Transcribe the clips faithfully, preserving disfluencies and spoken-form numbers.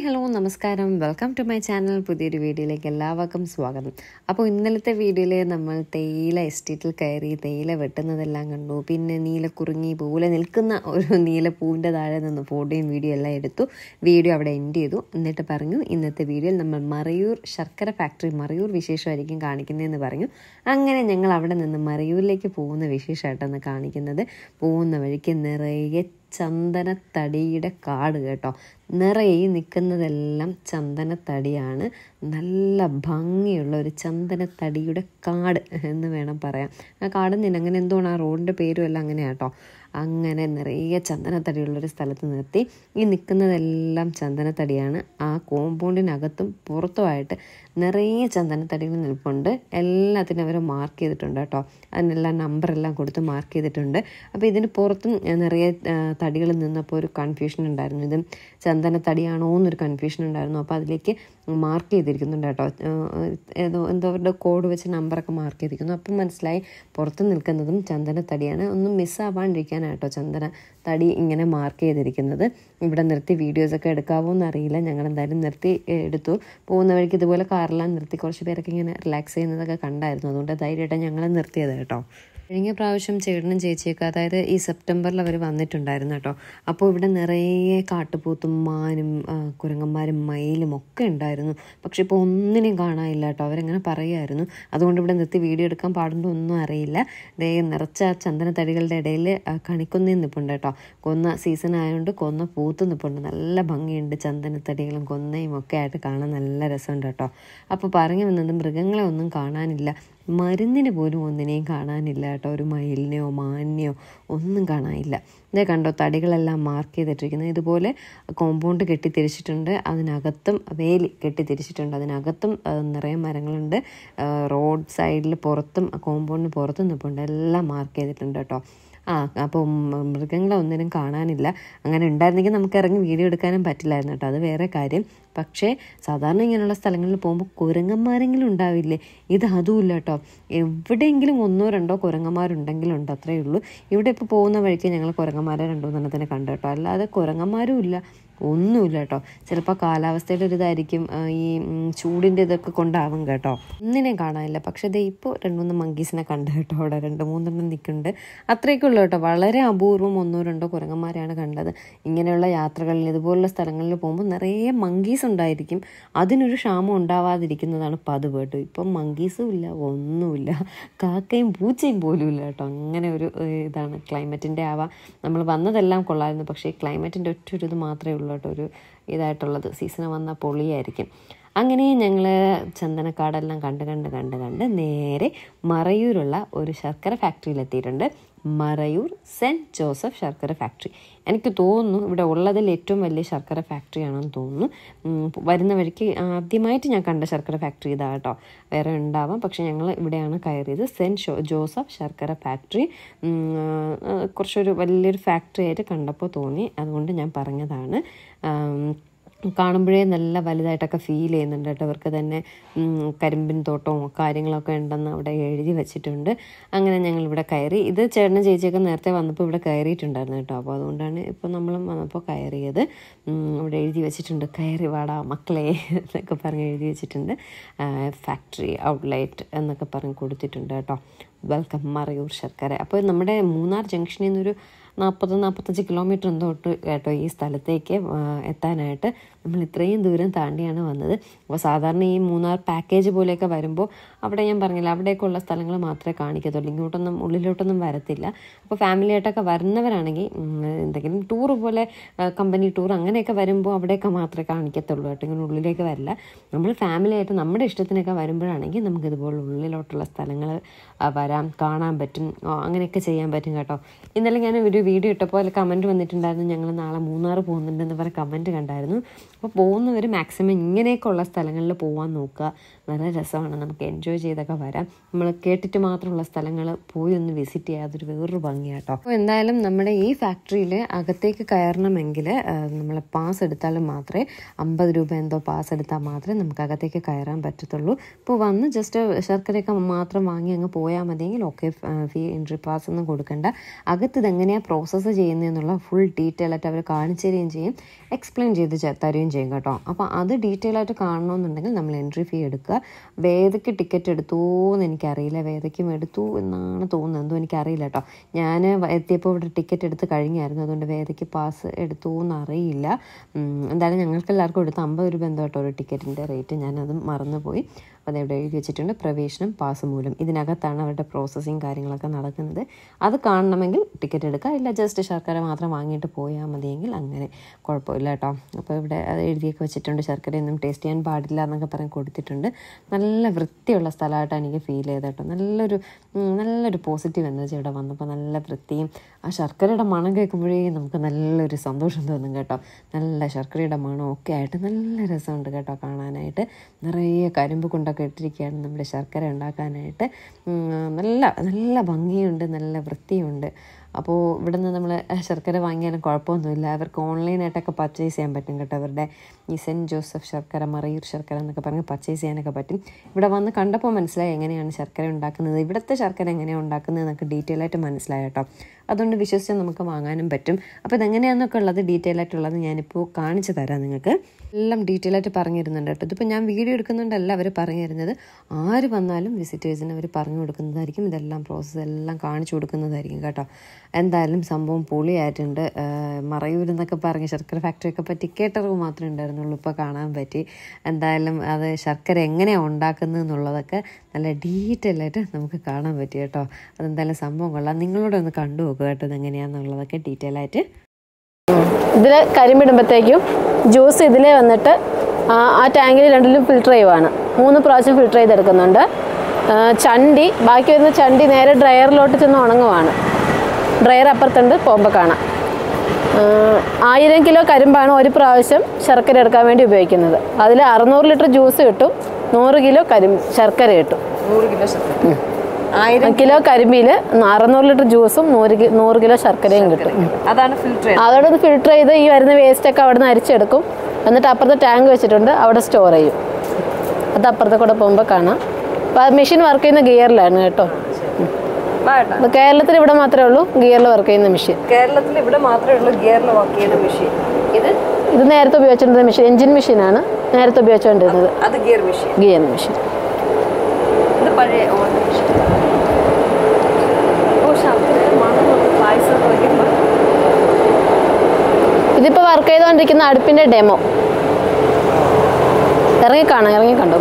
Hello നമസ്കാരം, welcome to my channel. പുതിയൊരു വീഡിയോയിലേക്ക് എല്ലാവർക്കും സ്വാഗതം. അപ്പോൾ ഇന്നലത്തെ വീഡിയോയിൽ നമ്മൾ തേയില എസ്റ്റേറ്റിൽ കയറി തേയില വെട്ടുന്നതെല്ലാം കണ്ടു. പിന്നെ നീല കുറുങ്ങി പോലെ നിൽക്കുന്ന ഒരു നീല പൂവിൻ്റെ താഴെ നിന്ന് ഫോട്ടോയും വീഡിയോ എല്ലാം എടുത്തു. വീഡിയോ അവിടെ എൻഡ് ചെയ്തു. എന്നിട്ട് പറഞ്ഞു ഇന്നത്തെ വീഡിയോയിൽ നമ്മൾ മറയൂർ ശർക്കര ഫാക്ടറി മറയൂർ വിശേഷമായിരിക്കും കാണിക്കുന്നതെന്ന് പറഞ്ഞു. അങ്ങനെ ഞങ്ങൾ അവിടെ നിന്ന് മറയൂരിലേക്ക് പോകുന്ന വിശേഷമായിട്ടാണ് കാണിക്കുന്നത്. പോകുന്ന വഴിക്ക് നിറയെ ചന്ദനത്തടിയുടെ കാട് കേട്ടോ. നിറയെ നിൽക്കുന്നതെല്ലാം ചന്ദനത്തടിയാണ്. നല്ല ഭംഗിയുള്ള ഒരു ചന്ദനത്തടിയുടെ കാട് എന്ന് വേണം പറയാം. ആ കാടെന്നില്ല, അങ്ങനെ എന്തുകൊണ്ട് ആ റോഡിൻ്റെ പേരും എല്ലാം അങ്ങനെയാണ് കേട്ടോ. അങ്ങനെ നിറയെ ചന്ദനത്തടിയുള്ളൊരു സ്ഥലത്ത് നിർത്തി. ഈ നിൽക്കുന്നതെല്ലാം ചന്ദനത്തടിയാണ്. ആ കോമ്പൗണ്ടിനകത്തും പുറത്തുമായിട്ട് നിറയെ ചന്ദനത്തടികൾ നിൽപ്പുണ്ട്. എല്ലാത്തിനും അവർ മാർക്ക് ചെയ്തിട്ടുണ്ട് കേട്ടോ. അതിനെല്ലാം നമ്പറെല്ലാം കൊടുത്ത് മാർക്ക് ചെയ്തിട്ടുണ്ട്. അപ്പോൾ ഇതിന് പുറത്തും നിറയെ തടികൾ നിന്നപ്പോൾ ഒരു കൺഫ്യൂഷൻ ഉണ്ടായിരുന്നു. ഇത് ചന്ദനത്തടിയാണോ എന്നൊരു കൺഫ്യൂഷൻ ഉണ്ടായിരുന്നു. അപ്പോൾ അതിലേക്ക് മാർക്ക് ചെയ്തിരിക്കുന്നുണ്ട് കേട്ടോ. ഏതോ എന്തോ അവരുടെ കോഡ് വെച്ച് നമ്പറൊക്കെ മാർക്ക് ചെയ്തിരിക്കുന്നു. അപ്പം മനസ്സിലായി പുറത്ത് നിൽക്കുന്നതും ചന്ദനത്തടിയാണ്. ഒന്നും മിസ്സാവാണ്ടിരിക്കാനാട്ടോ ചന്ദന തടി ഇങ്ങനെ മാർക്ക് ചെയ്തിരിക്കുന്നത്. ഇവിടെ നിർത്തി വീഡിയോസൊക്കെ എടുക്കാവോ എന്നറിയില്ല. ഞങ്ങൾ എന്തായാലും നിർത്തി എടുത്തു. പോകുന്ന വഴിക്ക് ഇതുപോലെ കാറെല്ലാം നിർത്തി കുറച്ച് പേരൊക്കെ ഇങ്ങനെ റിലാക്സ് ചെയ്യുന്നതൊക്കെ കണ്ടായിരുന്നു. അതുകൊണ്ട് ധൈര്യമായിട്ട് ഞങ്ങൾ നിർത്തിയത് കേട്ടോ. കഴിഞ്ഞ പ്രാവശ്യം ചേട്ടനും ചേച്ചിയൊക്കെ അതായത് ഈ സെപ്റ്റംബറിൽ അവർ വന്നിട്ടുണ്ടായിരുന്നു കേട്ടോ. അപ്പോൾ ഇവിടെ നിറയെ കാട്ടുപോത്തും മാനും കുരങ്ങന്മാരും മയിലും ഒക്കെ ഉണ്ടായിരുന്നു. പക്ഷെ ഇപ്പോൾ ഒന്നിനെയും കാണാനില്ല കേട്ടോ. അവരെങ്ങനെ പറയുമായിരുന്നു. അതുകൊണ്ട് ഇവിടെ നിർത്തി വീഡിയോ എടുക്കാൻ പാടുണ്ടോ ഒന്നും അറിയില്ല. ദേ നിറച്ച ചന്ദനത്തടികളുടെ ഇടയിൽ കണിക്കൊന്നയും നിൽപ്പുണ്ട് കേട്ടോ. കൊന്ന സീസൺ ആയതുകൊണ്ട് കൊന്ന പൂത്ത് നിൽപ്പുണ്ട്. നല്ല ഭംഗിയുണ്ട്. ചന്ദനത്തടികളും കൊന്നയും ഒക്കെ ആയിട്ട് കാണാൻ നല്ല രസമുണ്ട് കേട്ടോ. അപ്പോൾ പറഞ്ഞു വന്നത് മൃഗങ്ങളെ ഒന്നും കാണാനില്ല. മരുന്നിന് പോലും ഒന്നിനെയും കാണാനില്ല കേട്ടോ. ഒരു മയിലിനെയോ മാനിനെയോ ഒന്നും കാണാനില്ല. ഇതേ കണ്ടോ, തടികളെല്ലാം മാർക്ക് ചെയ്തിട്ടിരിക്കുന്നത്. ഇതുപോലെ കോമ്പൗണ്ട് കെട്ടിത്തിരിച്ചിട്ടുണ്ട്. അതിനകത്തും വേലി കെട്ടിത്തിരിച്ചിട്ടുണ്ട്. അതിനകത്തും നിറയെ മരങ്ങളുണ്ട്. റോഡ് സൈഡിൽ പുറത്തും കോമ്പൗണ്ടിന് പുറത്തും നിൽപ്പുണ്ട്. എല്ലാം മാർക്ക് ചെയ്തിട്ടുണ്ട് കേട്ടോ. ആ അപ്പോൾ മൃഗങ്ങളെ ഒന്നിനും കാണാനില്ല. അങ്ങനെ ഉണ്ടായിരുന്നെങ്കിൽ നമുക്ക് ഇറങ്ങി വീഡിയോ എടുക്കാനും പറ്റില്ലായിരുന്നു കേട്ടോ. അത് വേറെ കാര്യം. പക്ഷേ സാധാരണ ഇങ്ങനെയുള്ള സ്ഥലങ്ങളിൽ പോകുമ്പോൾ കുരങ്ങന്മാരെങ്കിലും ഉണ്ടാവില്ലേ? ഇത് അതുമില്ല കേട്ടോ. എവിടെയെങ്കിലും ഒന്നോ രണ്ടോ കുരങ്ങന്മാരുണ്ടെങ്കിലും ഉണ്ട്, അത്രയേ ഉള്ളൂ. ഇവിടെ ഇപ്പോൾ പോകുന്ന വഴിക്ക് ഞങ്ങൾ കുരങ്ങന്മാരെ രണ്ടു മൂന്നെണ്ണത്തിനെ കണ്ടു കേട്ടോ. അല്ലാതെ കുരങ്ങന്മാരും ഇല്ല, ഒന്നുമില്ല കേട്ടോ. ചിലപ്പോൾ കാലാവസ്ഥയുടെ ഒരു ഇതായിരിക്കും, ഈ ചൂടിൻ്റെ ഇതൊക്കെ കൊണ്ടാവും കേട്ടോ. ഒന്നിനെയും കാണാനില്ല. പക്ഷേ ഇത് ഇപ്പോൾ രണ്ട് മൂന്ന് മങ്കീസിനെ കണ്ടു കേട്ടോ. അവിടെ രണ്ട് മൂന്നെണ്ണം നിൽക്കുന്നുണ്ട്. അത്രയൊക്കെ ഉള്ളൂ കേട്ടോ. വളരെ അപൂർവം ഒന്നോ രണ്ടോ കുരങ്ങന്മാരെയാണ് കണ്ടത്. ഇങ്ങനെയുള്ള യാത്രകളിൽ ഇതുപോലുള്ള സ്ഥലങ്ങളിൽ പോകുമ്പോൾ നിറയെ മങ്കീസ് ഉണ്ടായിരിക്കും. അതിനൊരു ക്ഷാമം ഉണ്ടാവാതിരിക്കുന്നതാണ് പതിവ് കേട്ടോ. ഇപ്പം മങ്കീസും ഇല്ല, ഒന്നുമില്ല. കാക്കയും പൂച്ചയും പോലും ഇല്ല കേട്ടോ. അങ്ങനെ ഒരു ഇതാണ് ക്ലൈമറ്റിൻ്റെ ആവാം. നമ്മൾ വന്നതെല്ലാം കൊള്ളായിരുന്നു. പക്ഷേ ഈ ക്ലൈമറ്റിൻ്റെ ഒറ്റ ഒരു ഇത് മാത്രമേ ഉള്ളൂ കേട്ടോ. ഒരു ഇതായിട്ടുള്ളത് സീസണ് വന്നാൽ പൊളിയായിരിക്കും. അങ്ങനെ ഞങ്ങൾ ചന്ദനക്കാടെല്ലാം കണ്ട് കണ്ട് കണ്ട് കണ്ട് നേരെ മറയൂരുള്ള ഒരു ശർക്കര ഫാക്ടറിയിലെത്തിയിട്ടുണ്ട്. മറയൂർ സെൻറ്റ് ജോസഫ് ശർക്കര ഫാക്ടറി. എനിക്ക് തോന്നുന്നു ഇവിടെ ഉള്ളതിൽ ഏറ്റവും വലിയ ശർക്കര ഫാക്ടറിയാണെന്ന് തോന്നുന്നു. വരുന്ന വഴിക്ക് ആദ്യമായിട്ട് ഞാൻ കണ്ട ശർക്കര ഫാക്ടറി ഇതാ കേട്ടോ. വേറെ ഉണ്ടാവാം, പക്ഷെ ഞങ്ങൾ ഇവിടെയാണ് കയറിയത്. സെൻറ്റ് ജോസഫ് ശർക്കര ഫാക്ടറി കുറച്ചൊരു വലിയൊരു ഫാക്ടറി ആയിട്ട് കണ്ടപ്പോൾ തോന്നി. അതുകൊണ്ട് ഞാൻ പറഞ്ഞതാണ്. കാണുമ്പോഴേ നല്ല വലുതായിട്ടൊക്കെ ഫീൽ ചെയ്യുന്നുണ്ട് കേട്ടോ. അവർക്ക് തന്നെ കരിമ്പിൻ തോട്ടവും കാര്യങ്ങളൊക്കെ ഉണ്ടെന്ന് അവിടെ എഴുതി വെച്ചിട്ടുണ്ട്. അങ്ങനെ ഞങ്ങൾ ഇവിടെ കയറി. ഇത് ചേട്ടനും ചേച്ചിയൊക്കെ നേരത്തെ വന്നപ്പോൾ ഇവിടെ കയറിയിട്ടുണ്ടായിരുന്നു കേട്ടോ. അപ്പോൾ അതുകൊണ്ടാണ് ഇപ്പോൾ നമ്മളും വന്നപ്പോൾ കയറിയത്. ഇവിടെ എഴുതി വെച്ചിട്ടുണ്ട്, കയറി വാടാ മക്കളെ എന്നൊക്കെ പറഞ്ഞ് എഴുതി വെച്ചിട്ടുണ്ട്. ഫാക്ടറി ഔട്ട്ലെറ്റ് എന്നൊക്കെ പറഞ്ഞ് കൊടുത്തിട്ടുണ്ട് കേട്ടോ. വെൽക്കം മറയൂർ ശർക്കര. അപ്പോൾ നമ്മുടെ മൂന്നാർ ജംഗ്ഷനിൽ നിന്നൊരു നാൽപ്പത് നാൽപ്പത്തഞ്ച് കിലോമീറ്റർ എന്തോട്ട് കേട്ടോ ഈ സ്ഥലത്തേക്ക് എത്താനായിട്ട്. നമ്മൾ ഇത്രയും ദൂരം താണ്ടിയാണ് വന്നത്. അപ്പോൾ സാധാരണ ഈ മൂന്നാർ പാക്കേജ് പോലെയൊക്കെ വരുമ്പോൾ അവിടെ ഞാൻ പറഞ്ഞില്ല, അവിടേക്കുള്ള സ്ഥലങ്ങൾ മാത്രമേ കാണിക്കത്തുള്ളൂ. ഇങ്ങോട്ടൊന്നും ഉള്ളിലോട്ടൊന്നും വരത്തില്ല. അപ്പോൾ ഫാമിലിയായിട്ടൊക്കെ വരുന്നവരാണെങ്കിൽ എന്തെങ്കിലും ടൂർ പോലെ കമ്പനി ടൂർ അങ്ങനെയൊക്കെ വരുമ്പോൾ അവിടെയൊക്കെ മാത്രമേ കാണിക്കത്തുള്ളൂ കേട്ടോ. ഇങ്ങനെ ഉള്ളിലേക്ക് വരില്ല. നമ്മൾ ഫാമിലിയായിട്ട് നമ്മുടെ ഇഷ്ടത്തിനൊക്കെ വരുമ്പോഴാണെങ്കിൽ നമുക്കിതുപോലെ ഉള്ളിലോട്ടുള്ള സ്ഥലങ്ങൾ വരാം, കാണാൻ പറ്റും, അങ്ങനെയൊക്കെ ചെയ്യാൻ പറ്റും കേട്ടോ. ഇന്നലെ ഞാൻ ഒരു വീഡിയോ ഇട്ടപ്പോൾ അതിൽ കമൻറ്റ് വന്നിട്ടുണ്ടായിരുന്നു, ഞങ്ങൾ നാളെ മൂന്നാർ പോകുന്നുണ്ടെന്ന് പറഞ്ഞ കമൻറ്റ് കണ്ടായിരുന്നു. അപ്പോൾ പോകുന്നവർ മാക്സിമം ഇങ്ങനെയൊക്കെ ഉള്ള സ്ഥലങ്ങളിൽ പോകാൻ നോക്കുക. നല്ല രസമാണ്, നമുക്ക് എൻജോയ് ചെയ്തൊക്കെ വരാം. നമ്മൾ കേട്ടിട്ട് മാത്രമുള്ള സ്ഥലങ്ങൾ പോയി ഒന്ന് വിസിറ്റ് ചെയ്യുക, അതൊരു വേറൊരു ഭംഗിയാണ് കേട്ടോ. അപ്പോൾ എന്തായാലും നമ്മുടെ ഈ ഫാക്ടറിയിൽ അകത്തേക്ക് കയറണമെങ്കിൽ നമ്മൾ പാസ് എടുത്താൽ മാത്രമേ അമ്പത് രൂപ എന്തോ പാസ് എടുത്താൽ മാത്രമേ നമുക്ക് അകത്തേക്ക് കയറാൻ പറ്റത്തുള്ളൂ. ഇപ്പോൾ വന്ന് ജസ്റ്റ് ശർക്കരയൊക്കെ മാത്രം വാങ്ങി അങ്ങ് പോയാൽ മതിയെങ്കിൽ ഓക്കെ, ഫീ എൻട്രി പാസ് ഒന്നും കൊടുക്കണ്ട. അകത്ത് ഇതെങ്ങനെയാണ് പ്രോസസ്സ് ചെയ്യുന്നതെന്നുള്ള ഫുൾ ഡീറ്റെയിൽ ആയിട്ട് അവർ കാണിച്ചു തരികയും ചെയ്യും, എക്സ്പ്ലെയിൻ ചെയ്ത് തരുകയും വരികയും ചെയ്യും കേട്ടോ. അപ്പോൾ അത് ഡീറ്റെയിൽ ആയിട്ട് കാണണമെന്നുണ്ടെങ്കിൽ നമ്മൾ എൻട്രി ഫീ എടുക്കുക. വേദയ്ക്ക് ടിക്കറ്റ് എടുത്തു എന്ന് എനിക്കറിയില്ല, വേദയ്ക്കും എടുത്തു എന്നാണ് തോന്നുന്നത്, എന്തോ എനിക്കറിയില്ല കേട്ടോ. ഞാൻ എത്തിയപ്പോൾ ഇവിടെ ടിക്കറ്റ് എടുത്ത് കഴിഞ്ഞായിരുന്നു, അതുകൊണ്ട് വേദയ്ക്ക് പാസ് എടുത്തു എന്നറിയില്ല. എന്തായാലും ഞങ്ങൾക്ക് എല്ലാവർക്കും എടുത്ത് അമ്പത് രൂപ എന്തോ കേട്ടോ ഒരു ടിക്കറ്റിൻ്റെ റേറ്റ്, ഞാനതും മറന്നുപോയി. അപ്പോൾ അതവിടെ എഴുതി വെച്ചിട്ടുണ്ട്, പ്രവേശനം പാസ് മൂലം. ഇതിനകത്താണ് അവരുടെ പ്രോസസ്സിങ് കാര്യങ്ങളൊക്കെ നടക്കുന്നത്. അത് കാണണമെങ്കിൽ ടിക്കറ്റ് എടുക്കുക, ഇല്ല ജസ്റ്റ് ശർക്കര മാത്രം വാങ്ങിയിട്ട് പോയാൽ മതിയെങ്കിൽ അങ്ങനെ കുഴപ്പമില്ല കേട്ടോ. അപ്പോൾ ഇവിടെ അത് എഴുതിയൊക്കെ വെച്ചിട്ടുണ്ട്, ശർക്കരയൊന്നും ടേസ്റ്റ് ചെയ്യാൻ പാടില്ല എന്നൊക്കെ പറഞ്ഞ് കൊടുത്തിട്ടുണ്ട്. നല്ല വൃത്തിയുള്ള സ്ഥലമായിട്ടാണ് എനിക്ക് ഫീൽ ചെയ്തത് കേട്ടോ. നല്ലൊരു നല്ലൊരു പോസിറ്റീവ് എനർജി ഇവിടെ വന്നപ്പോൾ, നല്ല വൃത്തിയും ആ ശർക്കരയുടെ മണം കേൾക്കുമ്പോഴേ നമുക്ക് നല്ലൊരു സന്തോഷം തോന്നും കേട്ടോ. നല്ല ശർക്കരയുടെ മണം ഒക്കെ ആയിട്ട് നല്ല രസമുണ്ട് കേട്ടോ കാണാനായിട്ട്. നിറയെ കരിമ്പ് കൊണ്ടൊക്കെ ഇട്ടിരിക്കുകയാണ് നമ്മുടെ ശർക്കര ഉണ്ടാക്കാനായിട്ട്. നല്ല നല്ല ഭംഗിയുണ്ട്, നല്ല വൃത്തിയുണ്ട്. അപ്പോൾ ഇവിടെ നിന്ന് നമ്മൾ ശർക്കര വാങ്ങിയാലും കുഴപ്പമൊന്നുമില്ല, അവർക്ക് ഓൺലൈനായിട്ടൊക്കെ പർച്ചേസ് ചെയ്യാൻ പറ്റും കേട്ടോ. അവരുടെ ഈ സെൻറ്റ് ജോസഫ് ശർക്കര, മറയൂർ ശർക്കര എന്നൊക്കെ പറഞ്ഞ് പർച്ചേസ് ചെയ്യാനൊക്കെ പറ്റും. ഇവിടെ വന്ന് കണ്ടപ്പോൾ മനസ്സിലായി എങ്ങനെയാണ് ശർക്കര ഉണ്ടാക്കുന്നത്, ഇവിടുത്തെ ശർക്കര എങ്ങനെയാണ് ഉണ്ടാക്കുന്നത് എന്നൊക്കെ ഡീറ്റെയിൽ ആയിട്ട് മനസ്സിലായി കേട്ടോ. അതുകൊണ്ട് വിശ്വസിച്ച് നമുക്ക് വാങ്ങാനും പറ്റും. അപ്പോൾ ഇതെങ്ങനെയാണെന്നൊക്കെ ഉള്ളത് ഡീറ്റെയിൽ ആയിട്ടുള്ളത് ഞാനിപ്പോൾ കാണിച്ചു തരാം നിങ്ങൾക്ക്. എല്ലാം ഡീറ്റെയിൽ ആയിട്ട് പറഞ്ഞു തരുന്നുണ്ട് കേട്ടോ. ഇതിപ്പോൾ ഞാൻ വീഡിയോ എടുക്കുന്നുണ്ടല്ല അവർ പറഞ്ഞു തരുന്നത്, ആര് വന്നാലും വിസിറ്റേഴ്സിന് അവർ പറഞ്ഞു കൊടുക്കുന്നതായിരിക്കും. ഇതെല്ലാം പ്രോസസ്സ് എല്ലാം കാണിച്ചു കൊടുക്കുന്നതായിരിക്കും കേട്ടോ. എന്തായാലും സംഭവം പൊളിയായിട്ടുണ്ട്. മറയൂർ എന്നൊക്കെ പറഞ്ഞ് ശർക്കര ഫാക്ടറിയൊക്കെ പറ്റി കേട്ടറിവ് മാത്രമേ ഉണ്ടായിരുന്നുള്ളൂ, ഇപ്പോൾ കാണാൻ പറ്റി. എന്തായാലും അത് ശർക്കര എങ്ങനെയാണ് ഉണ്ടാക്കുന്നത് എന്നുള്ളതൊക്കെ നല്ല ഡീറ്റെയിൽ ആയിട്ട് നമുക്ക് കാണാൻ പറ്റി കേട്ടോ. അതെന്തായാലും സംഭവം കൊള്ളാം. നിങ്ങളോട് ഒന്ന് കണ്ടു നോക്കുക കേട്ടോ, ഇതെങ്ങനെയാണെന്നുള്ളതൊക്കെ ഡീറ്റെയിൽ ആയിട്ട്. ഇതിൽ കരിമ്പിടുമ്പോഴത്തേക്കും ജ്യൂസ് ഇതിലേ വന്നിട്ട് ആ ടാങ്കിൽ രണ്ടിലും ഫിൽറ്റർ ചെയ്യുവാണ്. മൂന്ന് പ്രാവശ്യം ഫിൽറ്റർ ചെയ്തെടുക്കുന്നുണ്ട്. ചണ്ടി ബാക്കി വരുന്ന ചണ്ടി നേരെ ഡ്രയറിലോട്ട് ചെന്ന് ഉണങ്ങുവാണ്. ഡ്രയർ അപ്പുറത്തുണ്ട്, പോകുമ്പോൾ കാണാം. ആയിരം കിലോ കരിമ്പാണ് ഒരു പ്രാവശ്യം ശർക്കര എടുക്കാൻ വേണ്ടി ഉപയോഗിക്കുന്നത്. അതിൽ അറുന്നൂറ് ലിറ്റർ ജ്യൂസ് കിട്ടും, നൂറ് കിലോ കരിമ്പ് ശർക്കര കിട്ടും. നൂറ് കിലോ ശർക്കര ആയിരം കിലോ കരിമ്പിൽ അറുന്നൂറ് ലിറ്റർ ജ്യൂസും നൂറ് നൂറ് കിലോ ശർക്കരയും കിട്ടും. അതാണ് ഫിൽറ്റർ അതോടെ ഫിൽറ്റർ ചെയ്ത് ഈ വരുന്ന വേസ്റ്റൊക്കെ അവിടെ നിന്ന് അരിച്ചെടുക്കും. എന്നിട്ട് അപ്പുറത്തെ ടാങ്ക് വെച്ചിട്ടുണ്ട്, അവിടെ സ്റ്റോർ ചെയ്യും. അത് അപ്പുറത്തെ കൂടെ പോകുമ്പോൾ കാണാം. അപ്പോൾ മെഷീൻ വർക്ക് ചെയ്യുന്ന ഗിയറിലാണ് കേട്ടോ. കേരളത്തിൽ ഇവിടെ മാത്രമേ ഉള്ളൂ ഗിയറിൽ വർക്ക് ചെയ്യുന്ന മെഷീൻ. കേരളത്തിൽ ഇവിടെ മാത്രമേ ഉള്ളൂ ഗിയറിൽ വർക്ക് ചെയ്യുന്ന മെഷീൻ. ഇത് ഇത് നേരത്തെ ഉപയോഗിച്ചിരുന്ന മെഷീൻ, എഞ്ചിൻ മെഷീനാണ് നേരത്തെ ഉപയോഗിച്ചുകൊണ്ടിരുന്നത്. അത് ഗിയർ മെഷീൻ. ഗിയർ മെഷീൻ ഇത് പഴയ മെഷീൻ. ഇതിപ്പോൾ വർക്ക് ചെയ്തുകൊണ്ടിരിക്കുന്ന അടുപ്പിൻ്റെ ഡെമോ. ഇറങ്ങി കാണാം, ഇറങ്ങി കണ്ടോ.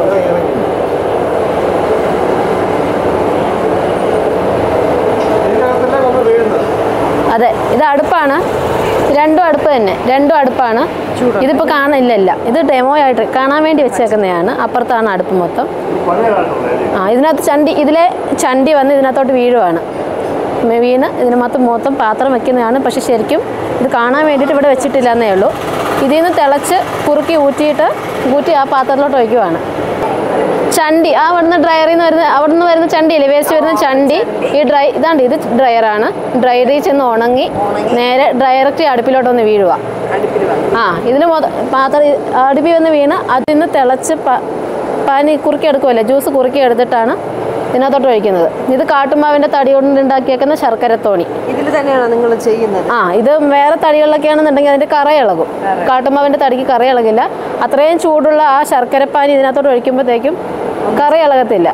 അതെ, ഇത് അടുപ്പാണ്, രണ്ടും അടുപ്പ് തന്നെ, രണ്ടും അടുപ്പാണ്. ഇതിപ്പോൾ കാണില്ലല്ല, ഇത് ഡെമോ ആയിട്ട് കാണാൻ വേണ്ടി വെച്ചേക്കുന്നതാണ്. അപ്പുറത്താണ് അടുപ്പ് മൊത്തം. ആ ഇതിനകത്ത് ചണ്ടി, ഇതിലെ ചണ്ടി വന്ന് ഇതിനകത്തോട്ട് വീഴുവാണ്. വീണ് ഇതിന് മൊത്തം മൊത്തം പാത്രം വെക്കുന്നതാണ്. പക്ഷെ ശരിക്കും ഇത് കാണാൻ വേണ്ടിയിട്ട് ഇവിടെ വെച്ചിട്ടില്ല എന്നേ ഉള്ളൂ. ഇതിൽ നിന്ന് തിളച്ച് കുറുക്കി ഊറ്റിയിട്ട് ഊറ്റി ആ പാത്രത്തിലോട്ട് വയ്ക്കുവാണ്. ചണ്ടി ആ അവിടുന്ന് ഡ്രയറിൽ നിന്ന് വരുന്ന അവിടെ നിന്ന് വരുന്ന ചണ്ടിയില്ലേ, വേസ്റ്റ് വരുന്ന ചണ്ടി, ഈ ഡ്രൈ ഇതാണ്ട് ഇത് ഡ്രയറാണ്. ഡ്രയറിൽ ചെന്ന് ഉണങ്ങി നേരെ ഡയറക്റ്റ് അടുപ്പിലോട്ടൊന്ന് വീഴുക. ആ ഇതിന് മൊത്തം പാത്രം അടുപ്പിൽ വന്ന് വീണ് അതിൽ നിന്ന് തിളച്ച് പാനി കുറുക്കി എടുക്കുമല്ലേ, ജ്യൂസ് കുറുക്കി എടുത്തിട്ടാണ് ഇതിനകത്തോട്ട് ഒഴിക്കുന്നത്. ഇത് കാട്ടുമാവിൻ്റെ തടി കൊണ്ട് ഉണ്ടാക്കിയേക്കുന്ന ശർക്കരത്തോണി. ഇതിൽ തന്നെയാണ് നിങ്ങൾ ചെയ്യുന്നത്? ആ ഇത് വേറെ തടികളിലൊക്കെ ആണെന്നുണ്ടെങ്കിൽ അതിൻ്റെ കറ ഇളകും. കാട്ടുമാവിൻ്റെ തടിക്ക് കറ ഇളകില്ല. അത്രയും ചൂടുള്ള ആ ശർക്കരപ്പാനി ഇതിനകത്തോട്ട് ഒഴിക്കുമ്പോഴത്തേക്കും കറ ഇളകത്തില്ല.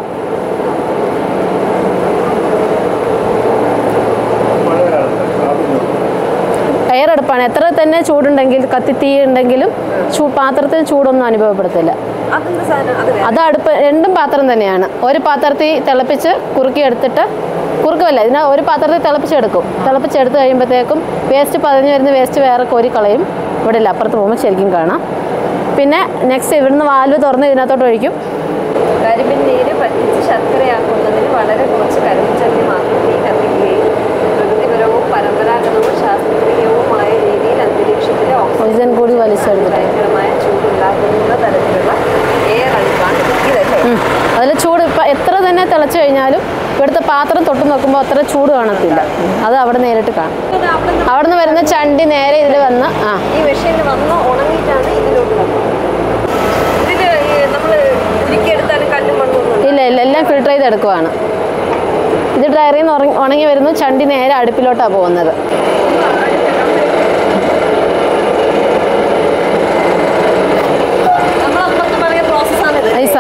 എയറടുപ്പാണ്. എത്ര തന്നെ ചൂടുണ്ടെങ്കിൽ കത്തി തീ ഉണ്ടെങ്കിലും ചൂ പാത്രത്തിന് ചൂടൊന്നും അനുഭവപ്പെടുത്തില്ല. അത് അടുപ്പ് രണ്ടും പാത്രം തന്നെയാണ്. ഒരു പാത്രത്തിൽ തിളപ്പിച്ച് കുറുക്കി എടുത്തിട്ട് കുറുക്കുമല്ല ഇതിന് ഒരു പാത്രത്തിൽ തിളപ്പിച്ചെടുക്കും. തിളപ്പിച്ചെടുത്ത് കഴിയുമ്പോഴത്തേക്കും വേസ്റ്റ് പതിഞ്ഞ് വരുന്ന വേസ്റ്റ് വേറെ കോരിക്കളയും. ഇവിടെ ഇല്ല, അപ്പുറത്ത് പോകുമ്പോൾ ശരിക്കും കാണാം. പിന്നെ നെക്സ്റ്റ് ഇവിടുന്ന് വാൽവ് തുറന്ന് ഇതിനകത്തോട്ട് ഒഴിക്കും. കരിമ്പിൻ നീര് പറ്റിച്ച് ശർക്കരയാക്കുന്നതിന് വളരെ കുറച്ച് കരിമ്പിൻ ചണ്ടി മാത്രം തീ കത്തിക്കുകയും പ്രകൃതിപരവും പരമ്പരാഗതവും ശാസ്ത്രീയവുമായ രീതിയിൽ അന്തരീക്ഷത്തിലെ ഓക്സിജൻ കൂടി വലിച്ചെടുത്തിട്ട് ഭയങ്കരമായ ചൂടുണ്ടാക്കുന്ന തരത്തിലുള്ള എയർ അടുപ്പാണ് ഇതല്ലേ. അതിൽ ചൂട് ഇപ്പം എത്ര തന്നെ തിളച്ചു കഴിഞ്ഞാലും ഇവിടുത്തെ പാത്രം തൊട്ട് നോക്കുമ്പോൾ അത്ര ചൂട് കാണത്തില്ല. അത് അവിടെ നേരിട്ട് കാണും. അവിടെ നിന്ന് വരുന്ന ചണ്ടി നേരെ ഇതിൽ വന്ന് ആ ഈ മെഷീനിൽ വന്ന് ഉണങ്ങിയിട്ടാണ് ഇതിലോട്ട് വന്നത്. ഇതിൽ നമ്മൾ ഉരുക്കിയെടുത്താലും കല്ലും മണ്ണൊന്നും ഇല്ല ഇല്ല, എല്ലാം ഫിൽട്ടർ ചെയ്തെടുക്കുവാണ്. ഇത് ഡ്രയറിൽ നിന്ന് ഉറങ്ങി ഉണങ്ങി വരുന്നു, ചണ്ടി നേരെ അടുപ്പിലോട്ടാണ് പോകുന്നത്.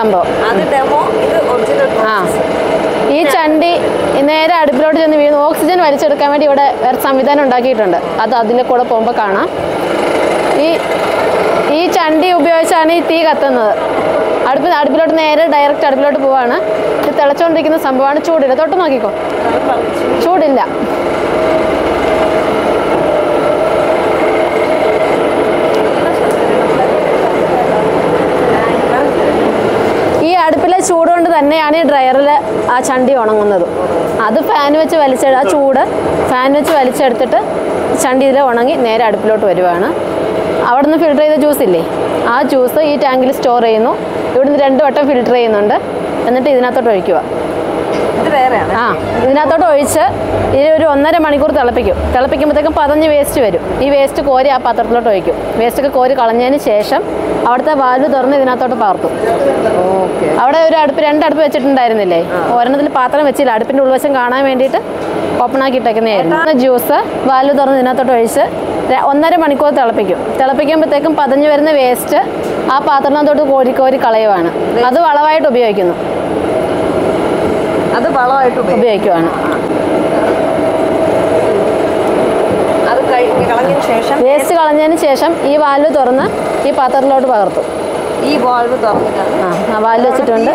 സംഭവം. ആ ഈ ചണ്ടി നേരെ അടുപ്പിലോട്ട് ചെന്ന് വീഴുന്നു. ഓക്സിജൻ വലിച്ചെടുക്കാൻ വേണ്ടി ഇവിടെ വേറെ സംവിധാനം ഉണ്ടാക്കിയിട്ടുണ്ട്. അത് അതിലെ കൂടെ പോകുമ്പോൾ കാണാം. ഈ ഈ ചണ്ടി ഉപയോഗിച്ചാണ് ഈ തീ കത്തുന്നത്. അടുപ്പ് അടുപ്പിലോട്ട് നേരെ ഡയറക്റ്റ് അടുപ്പിലോട്ട് പോവാണ്. ഇത് തിളച്ചുകൊണ്ടിരിക്കുന്ന സംഭവമാണ്. ചൂടില്ല, തൊട്ട് നോക്കിക്കോ, ചൂടില്ല. ഈ അടുപ്പിലെ ചൂട് കൊണ്ട് തന്നെയാണ് ഈ ഡ്രയറിൽ ആ ചണ്ടി ഉണങ്ങുന്നത്. അത് ഫാൻ വെച്ച് വലിച്ചെടു ആ ചൂട് ഫാൻ വെച്ച് വലിച്ചെടുത്തിട്ട് ചണ്ടി ഇതിൽ ഉണങ്ങി നേരെ അടുപ്പിലോട്ട് വരുവാണ്. അവിടെ നിന്ന് ഫിൽട്ടർ ചെയ്ത ജ്യൂസ് ഇല്ലേ, ആ ജ്യൂസ് ഈ ടാങ്കിൽ സ്റ്റോർ ചെയ്യുന്നു. ഇവിടുന്ന് രണ്ട് വട്ടം ഫിൽട്ടർ ചെയ്യുന്നുണ്ട്. എന്നിട്ട് ഇതിനകത്തോട്ട് ഒഴിക്കുക. ആ ഇതിനകത്തോട്ട് ഒഴിച്ച് ഇത് ഒരു ഒന്നര മണിക്കൂർ തിളപ്പിക്കും. തിളപ്പിക്കുമ്പോഴത്തേക്കും പതഞ്ഞ് വേസ്റ്റ് വരും. ഈ വേസ്റ്റ് കോരി ആ പാത്രത്തിലോട്ട് ഒഴിക്കും. വേസ്റ്റൊക്കെ കോരി കളഞ്ഞതിന് ശേഷം അവിടുത്തെ വാൽവ് തുറന്ന് ഇതിനകത്തോട്ട് പാർത്തും. അവിടെ ഒരു അടുപ്പ് രണ്ട് അടുപ്പ് വെച്ചിട്ടുണ്ടായിരുന്നില്ലേ, ഒരെണ്ണത്തിൽ പാത്രം വെച്ചില്ല. അടുപ്പിൻ്റെ ഉൾവശം കാണാൻ വേണ്ടിയിട്ട് ഓപ്പൺ ആക്കി ഇട്ടേക്കുന്നതായിരുന്നു. ജ്യൂസ് വാൽവ് തുറന്ന് ഇതിനകത്തോട്ട് ഒഴിച്ച് ഒന്നര മണിക്കൂർ തിളപ്പിക്കും. തിളപ്പിക്കുമ്പോഴത്തേക്കും പതഞ്ഞു വരുന്ന വേസ്റ്റ് ആ പാത്രത്തിനകത്തോട്ട് കോരി കോരി കളയുവാണ്. അത് വളമായിട്ട് ഉപയോഗിക്കുന്നു. അത് വളമായിട്ട് ഉപയോഗിക്കുവാണ്. വേസ്റ്റ് കളഞ്ഞതിന് ശേഷം ഈ വാൽവ് തുറന്ന് ഈ പാത്രത്തിലോട്ട് പകർത്തും. ഈ വാൽവ് തുറന്നിട്ടാണ് ആ വാൽവ് വെച്ചിട്ടുണ്ട്.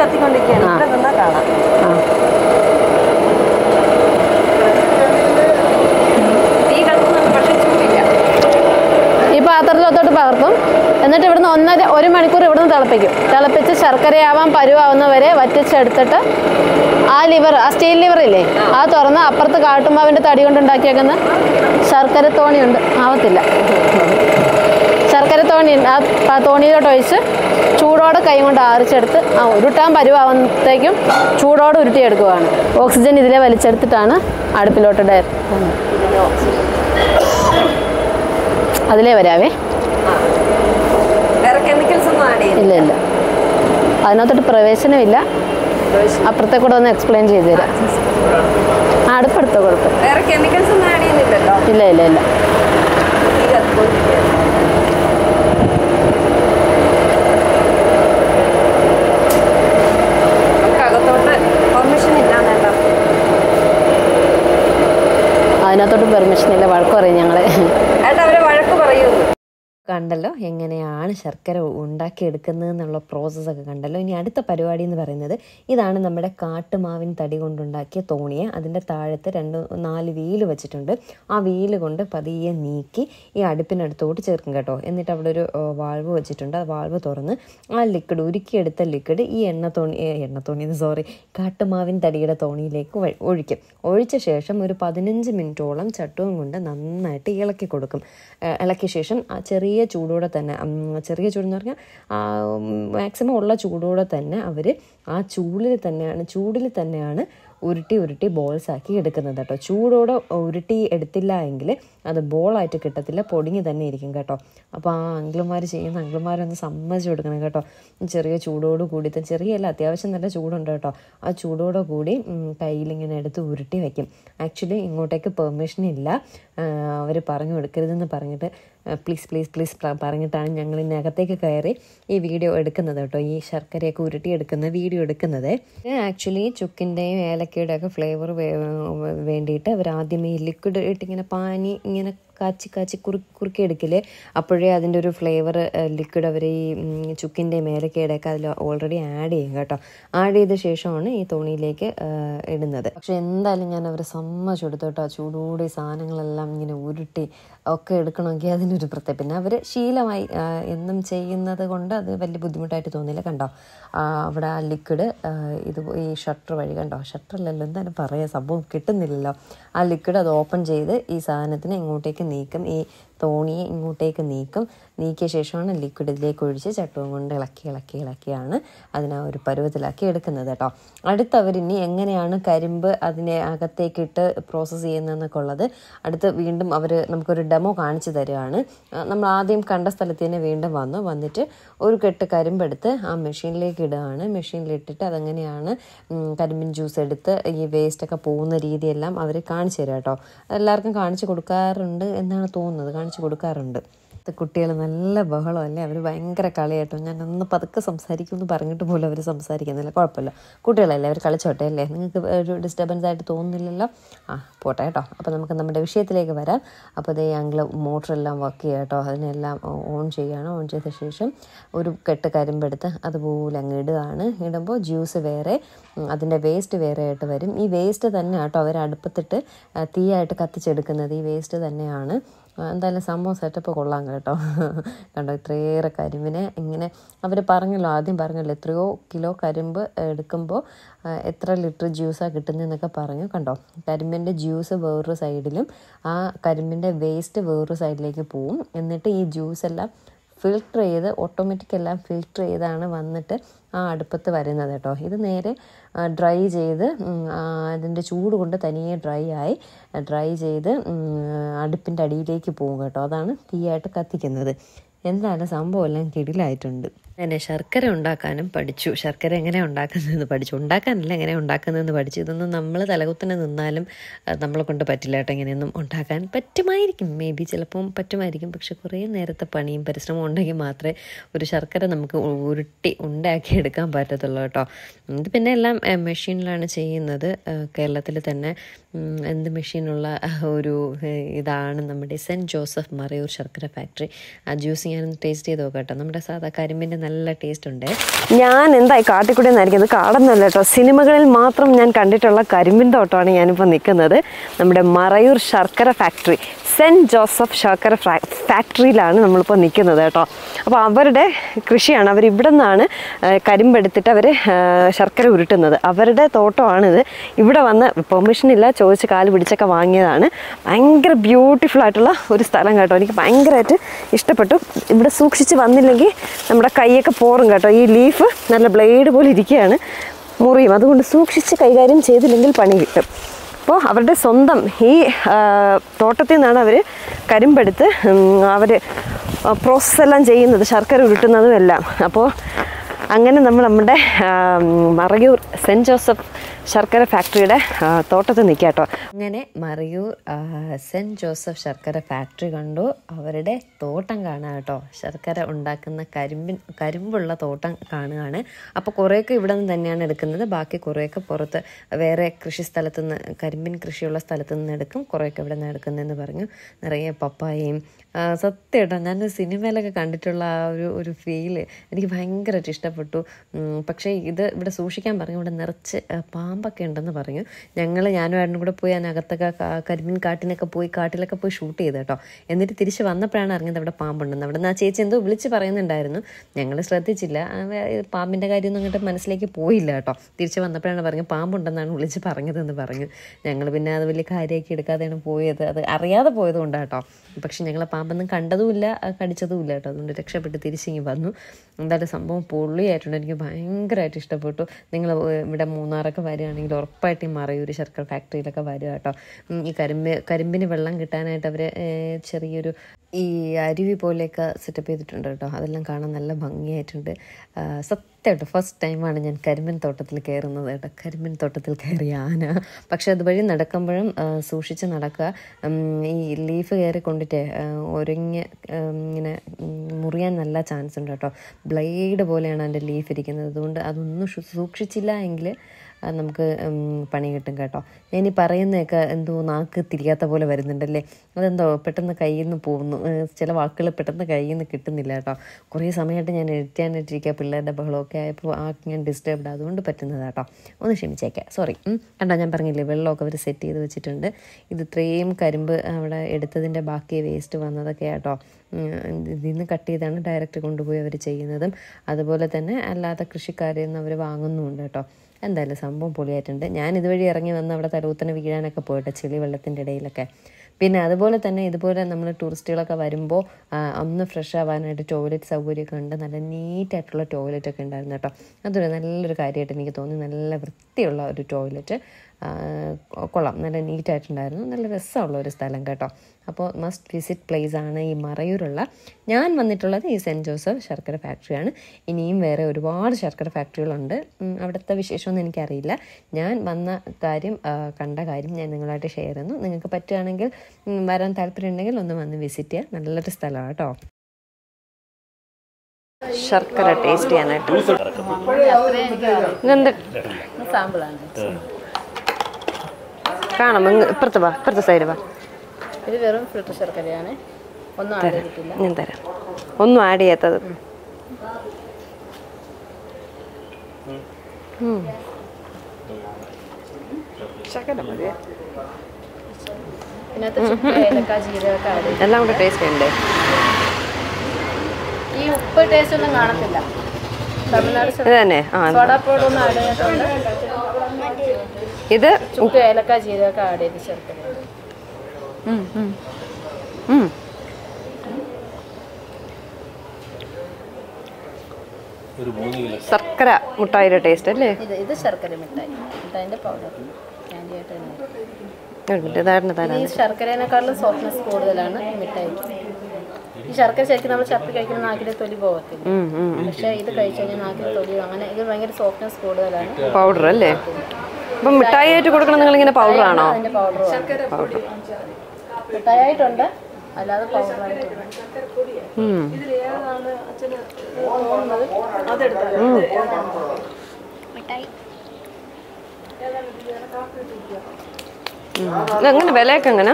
ഈ പാത്രത്തിലോത്തോട്ട് പകർത്തും. എന്നിട്ട് ഇവിടുന്ന് ഒന്നര ഒരു മണിക്കൂർ ഇവിടുന്ന് തിളപ്പിക്കും. തിളപ്പിച്ച് ശർക്കരയാവാൻ പരുവാവുന്നവരെ വറ്റിച്ചെടുത്തിട്ട് ആ ലിവർ ആ സ്റ്റീൽ ലിവർ ഇല്ലേ, ആ തുറന്ന് അപ്പുറത്ത് കാട്ടുമാവിൻ്റെ തടി കൊണ്ടുണ്ടാക്കിയേക്കുന്ന ശർക്കര തോണിയുണ്ട്. ആവത്തില്ല, ശർക്കര തോണി ആ തോണിയിലോട്ട് ഒഴിച്ച് ചൂടോടെ കൈ കൊണ്ട് ആറിച്ചെടുത്ത് ആ ഉരുട്ടാൻ പരുവാകുമ്പോഴത്തേക്കും ചൂടോടെ ഉരുട്ടിയെടുക്കുകയാണ്. ഓക്സിജൻ ഇതിലെ വലിച്ചെടുത്തിട്ടാണ് അടുപ്പിലോട്ട് അതിലേ വരാവേ. ഇല്ല ഇല്ല, അതിനകത്തോട്ട് പ്രവേശനമില്ല. അപ്പുറത്തെ കൂടെ ഒന്ന് എക്സ്പ്ലെയിൻ ചെയ്തു തരാം. ആ അടുപ്പെടുത്തോ, കുഴപ്പം ഇല്ല ഇല്ല ഇല്ല. അതിനകത്തോട്ട് പെർമിഷൻ ഇല്ല, വഴക്ക് പറയും ഞങ്ങളെ. കണ്ടല്ലോ എങ്ങനെയാണ് ശർക്കര ഉണ്ടാക്കിയെടുക്കുന്നത് എന്നുള്ള പ്രോസസ്സൊക്കെ കണ്ടല്ലോ. ഇനി അടുത്ത പരിപാടി എന്ന് പറയുന്നത് ഇതാണ്. നമ്മുടെ കാട്ടുമാവിൻ തടി കൊണ്ടുണ്ടാക്കിയ തോണിയെ അതിൻ്റെ താഴത്ത് രണ്ട് നാല് വീല് വെച്ചിട്ടുണ്ട്. ആ വീല് കൊണ്ട് പതിയെ നീക്കി ഈ അടുപ്പിനടുത്തോട്ട് ചേർക്കും കേട്ടോ. എന്നിട്ട് അവിടെ ഒരു വാൾവ് വെച്ചിട്ടുണ്ട്. ആ വാൾവ് തുറന്ന് ആ ലിക്വിഡ് ഉരുക്കിയെടുത്ത ലിക്വിഡ് ഈ എണ്ണ തോണി എണ്ണ തോണി സോറി കാട്ടുമാവിൻ തടിയുടെ തോണിയിലേക്ക് ഒഴിക്കും. ഒഴിച്ച ശേഷം ഒരു പതിനഞ്ച് മിനിറ്റോളം ചട്ടുകം കൊണ്ട് നന്നായിട്ട് ഇളക്കി കൊടുക്കും. ഇളക്കിയ ശേഷം ആ ചെറിയ ചൂടോടെ തന്നെ ചെറിയ ചൂടെന്ന് പറഞ്ഞാൽ മാക്സിമം ഉള്ള ചൂടോടെ തന്നെ അവർ ആ ചൂടിൽ തന്നെയാണ് ചൂടിൽ തന്നെയാണ് ഉരുട്ടി ഉരുട്ടി ബോൾസ് ആക്കി എടുക്കുന്നത് കേട്ടോ. ചൂടോടെ ഉരുട്ടി എടുത്തില്ല എങ്കിൽ അത് ബോളായിട്ട് കിട്ടത്തില്ല, പൊടിഞ്ഞ് തന്നെ ഇരിക്കും കേട്ടോ. അപ്പോൾ ആ അങ്കിളുമാർ ചെയ്യുന്ന അങ്കിളുമാരൊന്ന് സമ്മതിച്ചു കൊടുക്കണം കേട്ടോ. ചെറിയ ചൂടോട് കൂടി ചെറിയല്ല, അത്യാവശ്യം നല്ല ചൂടുണ്ട് കേട്ടോ. ആ ചൂടോടെ കൂടി കയ്യിലിങ്ങനെ എടുത്ത് ഉരുട്ടി വയ്ക്കും. ആക്ച്വലി ഇങ്ങോട്ടേക്ക് പെർമിഷൻ ഇല്ല, അവർ പറഞ്ഞു കൊടുക്കരുതെന്ന് പറഞ്ഞിട്ട് പ്ലീസ് പ്ലീസ് പ്ലീസ് പറഞ്ഞിട്ടാണ് ഞങ്ങൾ ഇതിനകത്തേക്ക് കയറി ഈ വീഡിയോ എടുക്കുന്നത് കേട്ടോ. ഈ ശർക്കരയൊക്കെ ഉരുട്ടി എടുക്കുന്ന വീഡിയോ എടുക്കുന്നത്. ആക്ച്വലി ചുക്കിൻ്റെയും ഏലക്കയുടെ ഒക്കെ ഫ്ലേവർ വേണ്ടിയിട്ട് അവർ ആദ്യമേ ഈ ലിക്വിഡ് ഇട്ടിങ്ങനെ പാനി ഇങ്ങനെ കാച്ചി കാച്ചി കുറു കുറുക്കി എടുക്കില്ലേ, അപ്പോഴേ അതിൻ്റെ ഒരു ഫ്ലേവർ ലിക്വിഡ് അവർ ഈ ചുക്കിൻ്റെയും ഏലക്കയുടെയൊക്കെ അതിൽ ഓൾറെഡി ആഡ് ചെയ്യും കേട്ടോ. ആഡ് ചെയ്ത ശേഷമാണ് ഈ തോണിയിലേക്ക് ഇടുന്നത്. പക്ഷെ എന്തായാലും ഞാൻ അവരെ സമ്മതിച്ചു കൊടുത്തു കേട്ടോ. ചൂടോടെ സാധനങ്ങളെല്ലാം ഇങ്ങനെ ഉരുട്ടി ഒക്കെ എടുക്കണമെങ്കിൽ അതിനൊരു പ്രത്യേകം, പിന്നെ അവർ ശീലമായി എന്നും ചെയ്യുന്നത് കൊണ്ട് അത് വലിയ ബുദ്ധിമുട്ടായിട്ട് തോന്നിയില്ല. കണ്ടോ അവിടെ ആ ലിക്വിഡ് ഇത് ഈ ഷട്ടർ വഴി കണ്ടോ, ഷട്ടറിലല്ലോ എന്തായാലും പറയാം, സംഭവം കിട്ടുന്നില്ലല്ലോ. ആ ലിക്വിഡ് അത് ഓപ്പൺ ചെയ്ത് ഈ സാധനത്തിന് ഇങ്ങോട്ടേക്ക് നീക്കും, ഈ തോണിയെ ഇങ്ങോട്ടേക്ക് നീക്കും. നീക്കിയ ശേഷമാണ് ലിക്വിഡ് ഇതിലേക്ക് ഒഴിച്ച് ചട്ടുകം കൊണ്ട് ഇളക്കി ഇളക്കി ഇളക്കിയാണ് അതിനെ ഒരു പരുവത്തിലാക്കി എടുക്കുന്നത് കേട്ടോ. അടുത്തവരിനി എങ്ങനെയാണ് കരിമ്പ് അതിനെ അകത്തേക്കിട്ട് പ്രോസസ്സ് ചെയ്യുന്നതെന്നൊക്കെ ഉള്ളത് അടുത്ത് വീണ്ടും അവർ നമുക്കൊരു ഡെമോ കാണിച്ചു തരികയാണ്. നമ്മൾ ആദ്യം കണ്ട സ്ഥലത്ത് തന്നെ വീണ്ടും വന്നു വന്നിട്ട് ഒരു കെട്ട് കരിമ്പെടുത്ത് ആ മെഷീനിലേക്ക് ഇടുകയാണ്. മെഷീനിലിട്ടിട്ട് അതെങ്ങനെയാണ് കരിമ്പിൻ ജ്യൂസ് എടുത്ത് ഈ വേസ്റ്റൊക്കെ പോകുന്ന രീതിയെല്ലാം അവർ കാണിച്ചു തരാം കേട്ടോ. എല്ലാവർക്കും കാണിച്ചു കൊടുക്കാറുണ്ട് എന്നാണ് തോന്നുന്നത്, കാണിച്ചു കൊടുക്കാറുണ്ട്. കുട്ടികൾ നല്ല ബഹളമല്ലേ, അവർ ഭയങ്കര കളിയാട്ടോ. ഞാൻ ഒന്ന് പതുക്കെ സംസാരിക്കുമെന്ന് പറഞ്ഞിട്ട് പോലും അവർ സംസാരിക്കുന്നില്ല. കുഴപ്പമില്ല, കുട്ടികളല്ലേ, അവർ കളിച്ചോട്ടെ അല്ലേ, നിങ്ങൾക്ക് ഒരു ഡിസ്റ്റർബൻസ് ആയിട്ട് തോന്നുന്നില്ലല്ലോ. ആ പോട്ടെ കേട്ടോ. അപ്പോൾ നമുക്ക് നമ്മുടെ വിഷയത്തിലേക്ക് വരാം. അപ്പോൾ അതേ ഞങ്ങൾ മോട്ടറെല്ലാം വർക്ക് ചെയ്യുക കേട്ടോ. അതിനെല്ലാം ഓൺ ചെയ്യുകയാണ്. ഓൺ ചെയ്ത ശേഷം ഒരു കെട്ട് കരിമ്പെടുത്ത് അതുപോലെ അങ്ങ് ഇടുകയാണ്. ഇടുമ്പോൾ ജ്യൂസ് വേറെ, അതിൻ്റെ വേസ്റ്റ് വേറെ ആയിട്ട് വരും. ഈ വേസ്റ്റ് തന്നെ കേട്ടോ അവർ അടുപ്പത്തിട്ട് തീയായിട്ട് കത്തിച്ചെടുക്കുന്നത്. ഈ വേസ്റ്റ് തന്നെയാണ്. എന്തായാലും സംഭവം സെറ്റപ്പ് കൊള്ളാം കേട്ടോ. കണ്ടോ, ഇത്രയേറെ കരിമ്പിനെ ഇങ്ങനെ അവർ പറഞ്ഞല്ലോ, ആദ്യം പറഞ്ഞല്ലോ എത്രയോ കിലോ കരിമ്പ് എടുക്കുമ്പോൾ എത്ര ലിറ്റർ ജ്യൂസാണ് കിട്ടുന്നതെന്നൊക്കെ പറഞ്ഞു. കണ്ടോ, കരിമ്പിൻ്റെ ജ്യൂസ് വേറൊരു സൈഡിലും ആ കരിമ്പിൻ്റെ വേസ്റ്റ് വേറൊരു സൈഡിലേക്ക് പോവും. എന്നിട്ട് ഈ ജ്യൂസെല്ലാം ഫിൽട്ടർ ചെയ്ത് ഓട്ടോമാറ്റിക് എല്ലാം ഫിൽട്ടർ ചെയ്താണ് വന്നിട്ട് ആ അടുപ്പത്ത് വരുന്നത് കേട്ടോ. ഇത് നേരെ ഡ്രൈ ചെയ്ത് അതിൻ്റെ ചൂട് കൊണ്ട് തനിയെ ഡ്രൈ ആയി ഡ്രൈ ചെയ്ത് അടുപ്പിൻ്റെ അടിയിലേക്ക് പോകും കേട്ടോ. അതാണ് തീയായിട്ട് കത്തിക്കുന്നത്. എന്തായാലും സംഭവം എല്ലാം കിടിലായിട്ടുണ്ട്. അങ്ങനെ ശർക്കര ഉണ്ടാക്കാനും പഠിച്ചു. ശർക്കര എങ്ങനെ ഉണ്ടാക്കുന്നതെന്ന് പഠിച്ചു. ഉണ്ടാക്കാനല്ല, എങ്ങനെ ഉണ്ടാക്കുന്നതെന്ന് പഠിച്ചു. ഇതൊന്നും നമ്മൾ തലകുത്തനെ നിന്നാലും നമ്മളെ കൊണ്ട് പറ്റില്ല കേട്ടോ. ഇങ്ങനെയൊന്നും ഉണ്ടാക്കാൻ പറ്റുമായിരിക്കും, മേ ബി ചിലപ്പം പറ്റുമായിരിക്കും. പക്ഷെ കുറേ നേരത്തെ പണിയും പരിശ്രമം ഉണ്ടെങ്കിൽ മാത്രമേ ഒരു ശർക്കര നമുക്ക് ഉരുട്ടി ഉണ്ടാക്കി എടുക്കാൻ പറ്റത്തുള്ളൂ കേട്ടോ. ഇത് പിന്നെ എല്ലാം മെഷീനിലാണ് ചെയ്യുന്നത്. കേരളത്തിൽ തന്നെ എന്ത് മെഷീനുള്ള ഒരു ഇതാണ് നമ്മുടെ സെൻറ്റ് ജോസഫ് മറയൂർ ശർക്കര ഫാക്ടറി. ആ ജ്യൂസ് ഞാനൊന്ന് ടേസ്റ്റ് ചെയ്ത് നോക്കാം കേട്ടോ. നമ്മുടെ സാധാ കരിമ്പിൻ്റെ നല്ല ടേസ്റ്റ് ഉണ്ട്. ഞാൻ എന്തായി കാട്ടിക്കൂടെ നിന്നായിരിക്കുന്നത്, കാടൊന്നുമല്ല കേട്ടോ. സിനിമകളിൽ മാത്രം ഞാൻ കണ്ടിട്ടുള്ള കരിമ്പിൻ തോട്ടമാണ് ഞാനിപ്പോൾ നിൽക്കുന്നത്. നമ്മുടെ മറയൂർ ശർക്കര ഫാക്ടറി, സെൻറ്റ് ജോസഫ് ശർക്കര ഫാക്ടറിയിലാണ് നമ്മളിപ്പോൾ നിൽക്കുന്നത് കേട്ടോ. അപ്പോൾ അവരുടെ കൃഷിയാണ്. അവരിവിടെ നിന്നാണ് കരിമ്പെടുത്തിട്ട് അവർ ശർക്കര ഉരുട്ടുന്നത്. അവരുടെ തോട്ടമാണിത്. ഇവിടെ വന്ന് പെർമിഷൻ ഇല്ല, ചോദിച്ച് കാല് പിടിച്ചൊക്കെ വാങ്ങിയതാണ്. ഭയങ്കര ബ്യൂട്ടിഫുൾ ആയിട്ടുള്ള ഒരു സ്ഥലം കേട്ടോ. എനിക്ക് ഭയങ്കരമായിട്ട് ഇഷ്ടപ്പെട്ടു. ഇവിടെ സൂക്ഷിച്ച് വന്നില്ലെങ്കിൽ നമ്മുടെ കൈയൊക്കെ പോറും കേട്ടോ. ഈ ലീഫ് നല്ല ബ്ലേഡ് പോലെ ഇരിക്കുകയാണ്, മുറിയും. അതുകൊണ്ട് സൂക്ഷിച്ച് കൈകാര്യം ചെയ്തില്ലെങ്കിൽ പണി കിട്ടും. അപ്പോൾ അവരുടെ സ്വന്തം ഈ തോട്ടത്തിൽ നിന്നാണ് അവർ കരിമ്പെടുത്ത് അവർ പ്രോസസ്സെല്ലാം ചെയ്യുന്നത്, ശർക്കര ഉരുട്ടുന്നതും എല്ലാം. അപ്പോൾ അങ്ങനെ നമ്മൾ നമ്മുടെ മറയൂർ സെൻറ്റ് ജോസഫ് ശർക്കര ഫാക്ടറിയുടെ തോട്ടത്തിൽ നിൽക്കുക കേട്ടോ. അങ്ങനെ മറയൂർ സെൻറ്റ് ജോസഫ് ശർക്കര ഫാക്ടറി കണ്ടു. അവരുടെ തോട്ടം കാണുക കേട്ടോ. ശർക്കര ഉണ്ടാക്കുന്ന കരിമ്പിൻ കരിമ്പുള്ള തോട്ടം കാണുകയാണ്. അപ്പോൾ കുറേയൊക്കെ ഇവിടെ നിന്ന് തന്നെയാണ് എടുക്കുന്നത്. ബാക്കി കുറേയൊക്കെ പുറത്ത് വേറെ കൃഷി സ്ഥലത്തു നിന്ന്, കരിമ്പിൻ കൃഷിയുള്ള സ്ഥലത്തു നിന്ന് എടുക്കും. കുറേയൊക്കെ ഇവിടെ നിന്ന് എടുക്കുന്നതെന്ന് പറഞ്ഞു. നിറയെ പപ്പായയും. സത്യം കേട്ടോ, ഞാൻ സിനിമയിലൊക്കെ കണ്ടിട്ടുള്ള ആ ഒരു ഒരു ഫീല് എനിക്ക് ഭയങ്കരമായിട്ട് ഇഷ്ടപ്പെട്ടു. പക്ഷേ ഇത് ഇവിടെ സൂക്ഷിക്കാൻ പറഞ്ഞു. ഇവിടെ നിറച്ച് പാമ്പൊക്കെ ഉണ്ടെന്ന് പറഞ്ഞു. ഞങ്ങൾ ഞാനും ആരും കൂടെ പോയി അതിനകത്തൊക്കെ കരിമീൻ കാട്ടിനൊക്കെ പോയി കാട്ടിലൊക്കെ പോയി ഷൂട്ട് ചെയ്ത് കേട്ടോ. എന്നിട്ട് തിരിച്ച് വന്നപ്പോഴാണ് അറിഞ്ഞത് അവിടെ പാമ്പുണ്ടെന്ന്. അവിടെ നിന്ന് ആ ചേച്ചി എന്തോ വിളിച്ച് പറയുന്നുണ്ടായിരുന്നു. ഞങ്ങൾ ശ്രദ്ധിച്ചില്ല. പാമ്പിൻ്റെ കാര്യമൊന്നും അങ്ങോട്ട് മനസ്സിലേക്ക് പോയില്ല കേട്ടോ. തിരിച്ച് വന്നപ്പോഴാണ് പറഞ്ഞത് പാമ്പുണ്ടെന്നാണ് വിളിച്ച് പറഞ്ഞതെന്ന് പറഞ്ഞു. ഞങ്ങൾ പിന്നെ അത് വലിയ കാര്യമാക്കി എടുക്കാതെയാണ് പോയത്. അത് അറിയാതെ പോയത് കൊണ്ടാണ് കേട്ടോ. പക്ഷെ ഞങ്ങൾ പാമ്പൊന്നും കണ്ടതുമില്ല, കടിച്ചതുമില്ല കേട്ടോ. അതുകൊണ്ട് രക്ഷപ്പെട്ട് തിരിച്ചിങ്ങി വന്നു. എന്തായാലും സംഭവം പൊള്ളിയായിട്ടുണ്ട്. എനിക്ക് ഭയങ്കരമായിട്ട് ഇഷ്ടപ്പെട്ടു. നിങ്ങൾ ഇവിടെ മൂന്നാറൊക്കെ വരികയാണെങ്കിൽ ഉറപ്പായിട്ട് ഈ മറയൂർ ശർക്കര ഫാക്ടറിയിലൊക്കെ വരിക കേട്ടോ. ഈ കരിമ്പ് കരിമ്പിന് വെള്ളം കിട്ടാനായിട്ട് അവർ ചെറിയൊരു ഈ അരുവി പോലെയൊക്കെ സെറ്റപ്പ് ചെയ്തിട്ടുണ്ട് കേട്ടോ. അതെല്ലാം കാണാൻ നല്ല ഭംഗിയായിട്ടുണ്ട്. സത്യമായിട്ട് ഫസ്റ്റ് ടൈമാണ് ഞാൻ കരിമ്പിൻ തോട്ടത്തിൽ കയറുന്നത് കേട്ടോ. കരിമ്പിൻ തോട്ടത്തിൽ കയറിയ ആന. പക്ഷെ അതുവഴി നടക്കുമ്പോഴും സൂക്ഷിച്ച് നടക്കുക. ഈ ലീഫ് കയറി കൊണ്ടിട്ട് ഒരുങ്ങി ഇങ്ങനെ മുറിയാൻ നല്ല ചാൻസ് ഉണ്ട് കേട്ടോ. ബ്ലേഡ് പോലെയാണ് അതിൻ്റെ ലീഫ് ഇരിക്കുന്നത്. അതുകൊണ്ട് അതൊന്നും സൂക്ഷിച്ചില്ല എങ്കിൽ നമുക്ക് പണി കിട്ടും കേട്ടോ. ഞാൻ ഈ പറയുന്നതൊക്കെ എന്തോ നാക്ക് തിരിയാത്ത പോലെ വരുന്നുണ്ടല്ലേ. അതെന്തോ പെട്ടെന്ന് കയ്യിൽ നിന്ന് പോകുന്നു. ചില വാക്കുകൾ പെട്ടെന്ന് കയ്യിൽ നിന്ന് കിട്ടുന്നില്ല കേട്ടോ. കുറേ സമയമായിട്ട് ഞാൻ എഴുത്താനായിട്ടിരിക്കുക. പിള്ളേരുടെ ബഹളമൊക്കെ ആയപ്പോൾ ആ ഞാൻ ഡിസ്റ്റർബ്ഡ്, അതുകൊണ്ട് പറ്റുന്നത് കേട്ടോ. ഒന്ന് ക്ഷമിച്ചേക്കാം, സോറി. കണ്ടോ, ഞാൻ പറഞ്ഞില്ലേ വെള്ളമൊക്കെ അവർ സെറ്റ് ചെയ്ത് വെച്ചിട്ടുണ്ട്. ഇത് ഇത്രയും കരിമ്പ് അവിടെ എടുത്തതിൻ്റെ ബാക്കി വേസ്റ്റ് വന്നതൊക്കെ കേട്ടോ. ഇതിൽ നിന്ന് കട്ട് ചെയ്താണ് ഡയറക്റ്റ് കൊണ്ടുപോയി അവർ ചെയ്യുന്നതും. അതുപോലെ തന്നെ അല്ലാതെ കൃഷിക്കാരിൽ നിന്ന് അവർ വാങ്ങുന്നുമുണ്ട് കേട്ടോ. എന്തായാലും സംഭവം പൊളിയായിട്ടുണ്ട്. ഞാൻ ഇതുവഴി ഇറങ്ങി വന്ന് അവിടെ തലകുത്തനെ വീഴാനൊക്കെ പോയിട്ട് ചെളി വെള്ളത്തിൻ്റെ ഇടയിലൊക്കെ. പിന്നെ അതുപോലെ തന്നെ ഇതുപോലെ നമ്മൾ ടൂറിസ്റ്റുകളൊക്കെ വരുമ്പോൾ ഒന്ന് ഫ്രഷ് ആവാനായിട്ട് ടോയ്ലറ്റ് സൗകര്യമൊക്കെ ഉണ്ട്. നല്ല നീറ്റായിട്ടുള്ള ടോയ്ലറ്റൊക്കെ ഉണ്ടായിരുന്നു കേട്ടോ. അതൊരു നല്ലൊരു കാര്യമായിട്ട് എനിക്ക് തോന്നി. നല്ല വൃത്തിയുള്ള ഒരു ടോയ്ലറ്റ്, കൊള്ളാം, നല്ല നീറ്റായിട്ടുണ്ടായിരുന്നു. നല്ല രസമുള്ള ഒരു സ്ഥലം കേട്ടോ. അപ്പോൾ മസ്റ്റ് വിസിറ്റ് പ്ലേസ് ആണ് ഈ മറയൂരുള്ള. ഞാൻ വന്നിട്ടുള്ളത് ഈ സെൻറ്റ് ജോസഫ് ശർക്കര ഫാക്ടറിയാണ്. ഇനിയും വേറെ ഒരുപാട് ശർക്കര ഫാക്ടറികളുണ്ട്. അവിടുത്തെ വിശേഷമൊന്നും എനിക്കറിയില്ല. ഞാൻ വന്ന കാര്യം, കണ്ട കാര്യം ഞാൻ നിങ്ങളായിട്ട് ഷെയർ ചെയ്യുന്നു. നിങ്ങൾക്ക് പറ്റുകയാണെങ്കിൽ വരാൻ താല്പര്യം ഉണ്ടെങ്കിൽ ഒന്ന് വന്ന് വിസിറ്റ് ചെയ്യുക. നല്ലൊരു സ്ഥലമാണ് കേട്ടോ. ശർക്കര ടേസ്റ്റ് ചെയ്യാനായിട്ട്. ഇതെന്ത് സാമ്പിളാണ്. കാണാം, ഇപ്പുറത്ത് വാ, ഇപ്പുറത്തെ സൈഡ് വാ. ഇത് വെറും ഫിൽറ്റർ ശർക്കരയാണ്, ഒന്നും ആഡ് ചെയ്തിട്ടില്ല. ഞാൻ തരാം, ഒന്നും ആഡ് ചെയ്യാത്തത്. ഇതിനകത്ത് ചുക്ക്, ഏലക്ക, ജീരകമൊക്കെ ആഡ് ചെയ്യും. എല്ലാം കൂടെ ടേസ്റ്റ് ഉണ്ട്. ഈ ഉപ്പ് ടേസ്റ്റ് ഒന്നും കാണത്തില്ല. തമിഴ്നാട് ഇത് തന്നെ. ആ, സോഡാ പൗഡർ ഒന്നും ആഡ് ചെയ്തിട്ടുണ്ട്. ഇത് ചുക്ക്, ഏലക്ക, ജീരകമൊക്കെ ആഡ് ചെയ്ത് ശർക്കര. ശർക്കര മുട്ടായിയുടെ ടേസ്റ്റ് അല്ലേ? ഇത് ഇത് ശർക്കര മിഠായി, മിഠായിൻ്റെ പൗഡർ ക്യാൻഡി ആയിട്ട് തന്നെ. ഈ ശർക്കരേനേക്കാളും സോഫ്റ്റ്നെസ് കൂടുതലാണ് ഈ മിഠായി. ഈ ശർക്കര ശരിക്കും നമ്മൾ ശർക്കര കഴിക്കുന്ന നാക്കിലെ തൊലി പോകത്തില്ല, പക്ഷേ ഇത് കഴിച്ചു കഴിഞ്ഞാൽ നാക്കിലെ തൊലി അങ്ങനെ ഇത് ഭയങ്കര സോഫ്റ്റ്നെസ് കൂടുതലാണ്. പൗഡർ അല്ലേ? അപ്പം മിഠായി ആയിട്ട് കൊടുക്കണം നിങ്ങൾ ഇങ്ങനെ പൗഡർ ആണോ? അതിൻ്റെ പൗഡർ പൗഡർ മിഠായി ആയിട്ടുണ്ട്, അല്ലാതെ പൗഡറായിട്ടുണ്ട്. എങ്ങനെ വിലയൊക്കെ എങ്ങനെ?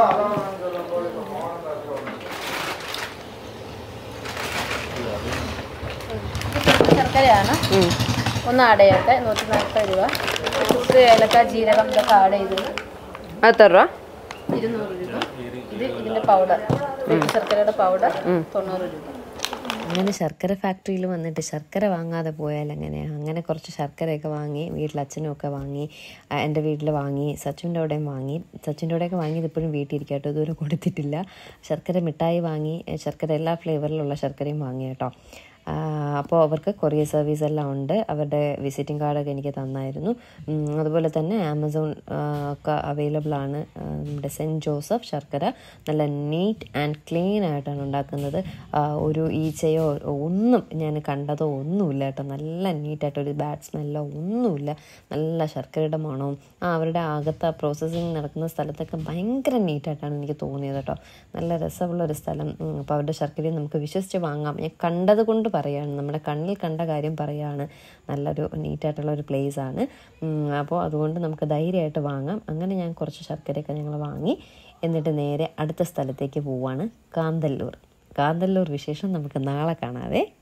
ശർക്കരയാണ്, ഒന്ന് ആഡ് ചെയ്യട്ടെ. നൂറ്റി നാൽപ്പത് രൂപ. ചുക്ക്, ഏലക്ക, ജീരകം ഇതൊക്കെ ആഡ് ചെയ്തത് എത്ര രൂപ? ഇരുന്നൂറ് രൂപ. ഇത് ഇതിൻ്റെ പൗഡർ, ശർക്കരയുടെ പൗഡർ തൊണ്ണൂറ് രൂപ. അങ്ങനെ ശർക്കര ഫാക്ടറിയിൽ വന്നിട്ട് ശർക്കര വാങ്ങാതെ പോയാൽ എങ്ങനെയാണ്? അങ്ങനെ കുറച്ച് ശർക്കരയൊക്കെ വാങ്ങി വീട്ടിൽ അച്ഛനും ഒക്കെ വാങ്ങി, എൻ്റെ വീട്ടിൽ വാങ്ങി, സച്ചുൻ്റെ അവിടെയും വാങ്ങി. സച്ചുൻ്റെ അവിടെയൊക്കെ വാങ്ങിയത് ഇപ്പോഴും വീട്ടിലിരിക്കുക കേട്ടോ, ഇതുവരെ കൊടുത്തിട്ടില്ല. ശർക്കര മിഠായി വാങ്ങി, ശർക്കര എല്ലാ ഫ്ലേവറിലുള്ള ശർക്കരയും വാങ്ങി കേട്ടോ. അപ്പോൾ അവർക്ക് കൊറിയർ സർവീസ് എല്ലാം ഉണ്ട്. അവരുടെ വിസിറ്റിംഗ് കാർഡൊക്കെ എനിക്ക് തന്നായിരുന്നു. അതുപോലെ തന്നെ ആമസോൺ ഒക്കെ അവൈലബിൾ ആണ്. നമ്മുടെ സെൻറ്റ് ജോസഫ് ശർക്കര നല്ല നീറ്റ് ആൻഡ് ക്ലീൻ ആയിട്ടാണ് ഉണ്ടാക്കുന്നത്. ഒരു ഈച്ചയോ ഒന്നും ഞാൻ കണ്ടതോ ഒന്നുമില്ല കേട്ടോ. നല്ല നീറ്റായിട്ട്, ഒരു ബാഡ് സ്മെല്ലോ ഒന്നുമില്ല. നല്ല ശർക്കരയുടെ മണവും ആ അവരുടെ അകത്ത് പ്രോസസ്സിങ് നടക്കുന്ന സ്ഥലത്തൊക്കെ ഭയങ്കര നീറ്റായിട്ടാണ് എനിക്ക് തോന്നിയത് കേട്ടോ. നല്ല രസമുള്ളൊരു സ്ഥലം. അപ്പോൾ അവരുടെ ശർക്കരയും നമുക്ക് വിശ്വസിച്ച് വാങ്ങാം. ഞാൻ കണ്ടത് കൊണ്ട് പറയുകയാണ്, നമ്മുടെ കണ്ണിൽ കണ്ട കാര്യം പറയുകയാണ്. നല്ലൊരു നീറ്റായിട്ടുള്ളൊരു പ്ലേസാണ്. അപ്പോൾ അതുകൊണ്ട് നമുക്ക് ധൈര്യമായിട്ട് വാങ്ങാം. അങ്ങനെ ഞാൻ കുറച്ച് ശർക്കരയൊക്കെ ഞങ്ങൾ വാങ്ങി, എന്നിട്ട് നേരെ അടുത്ത സ്ഥലത്തേക്ക് പോവുകയാണ്, കാന്തല്ലൂർ. കാന്തല്ലൂർ വിശേഷം നമുക്ക് നാളെ കാണാവേ.